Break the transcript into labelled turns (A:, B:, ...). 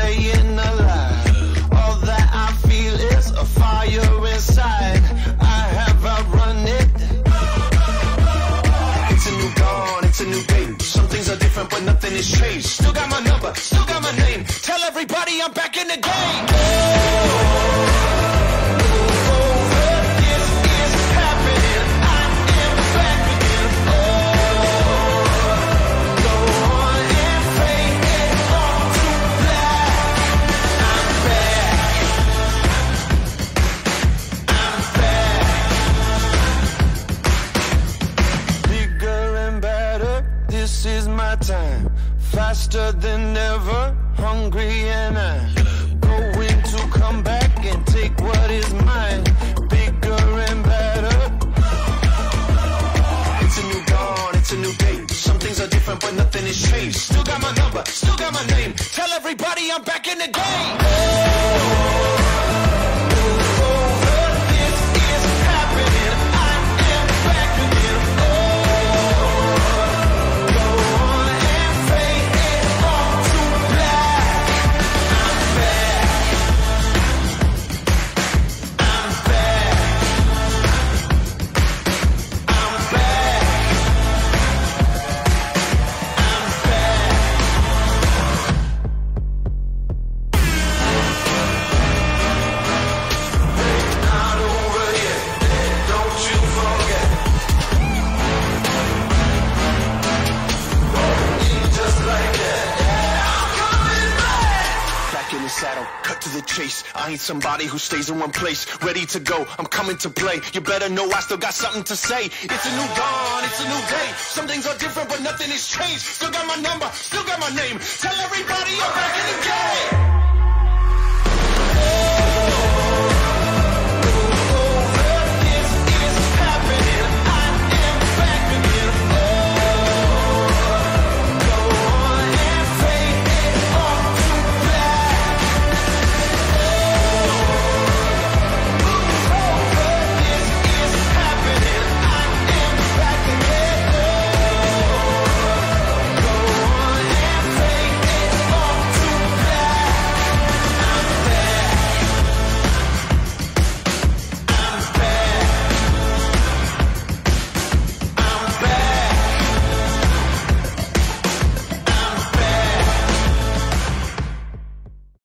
A: staying alive. All that I feel is a fire inside. I have outrun it. It's a new dawn, it's a new day. Some things are different, but nothing has changed. Still got my number, still got my name. Tell everybody I'm back in the game. This is my time, faster than ever, hungry and I'm going to come back and take what is mine, bigger and better. It's a new dawn, it's a new day. Some things are different, but nothing has changed. Still got my number, still got my name. Tell everybody I'm back in the game. Saddle, cut to the chase. I ain't somebody who stays in one place. Ready to go, I'm coming to play. You better know I still got something to say. It's a new dawn, it's a new day. Some things are different, but nothing has changed. Still got my number, still got my name. Tell everybody I'm back in the game.